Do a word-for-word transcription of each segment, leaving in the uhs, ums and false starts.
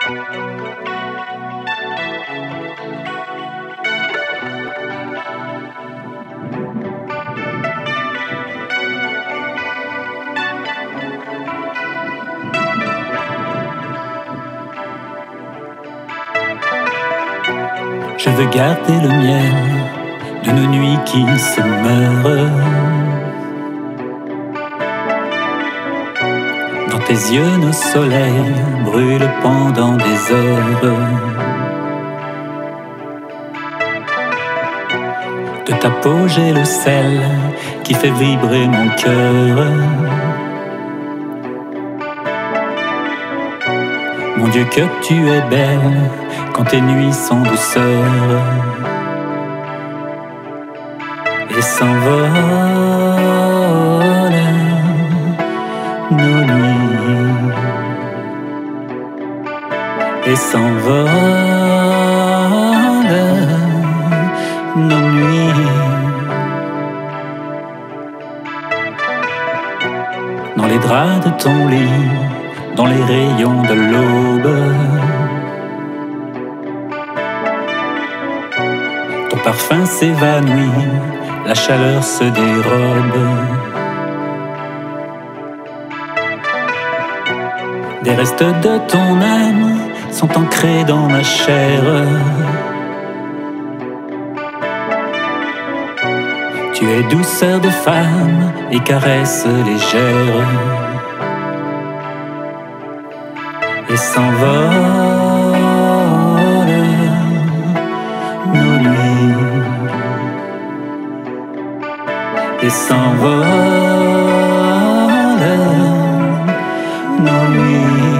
Je veux garder le miel de nos nuits qui se meurent. Dans tes yeux, nos soleils brûlent pendant des heures. De ta peau, j'ai le sel qui fait vibrer mon cœur. Mon Dieu, que tu es belle quand tes nuits sont douceur et s'envolent nos nuits et s'envolent nos nuits dans les draps de ton lit, dans les rayons de l'aube. Ton parfum s'évanouit, la chaleur se dérobe. Des restes de ton âme sont ancrés dans ma chair. Tu es douceur de femme et caresse légère. Et s'envolent nos nuits et s'envolent nos nuits.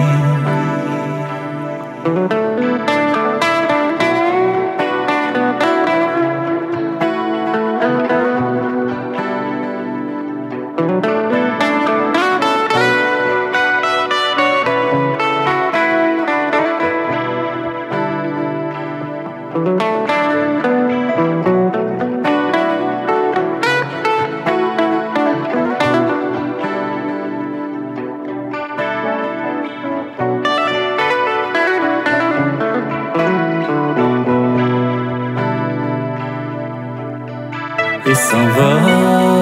Et s'envolent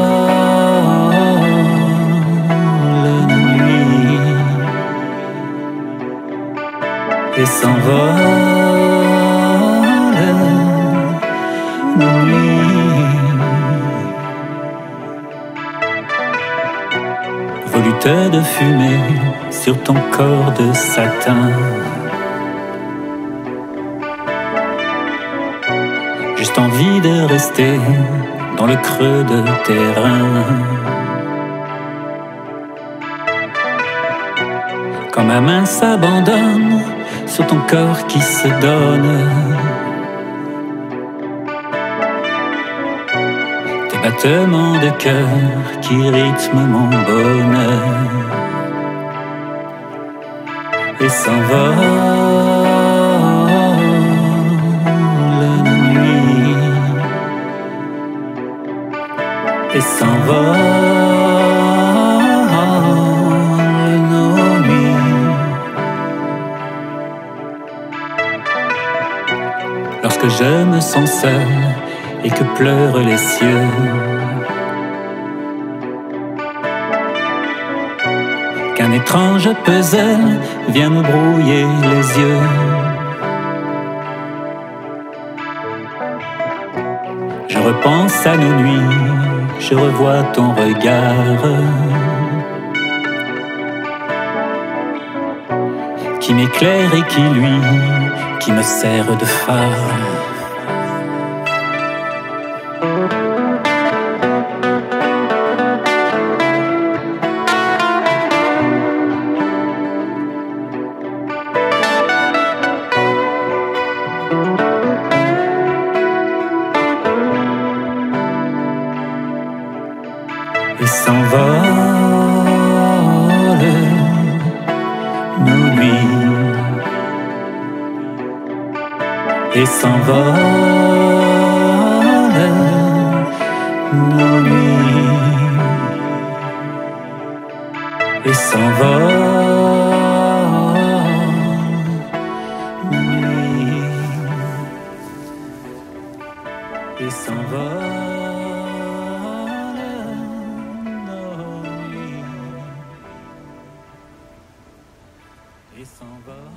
nos nuits et s'envolent nos nuits. Volute de fumée sur ton corps de satin, juste envie de rester dans le creux de tes reins. Quand ma main s'abandonne sur ton corps qui se donne, tes battements de cœur qui rythment mon bonheur et s'envolent et s'envolent nos nuits. Lorsque je me sens seul et que pleurent les cieux, qu'un étrange puzzle vient me brouiller les yeux, je repense à nos nuits, je revois ton regard qui m'éclaire et qui lui, qui me sert de phare. Et s'envolent nos nuits et s'envolent nos nuits et s'envolent s'envole.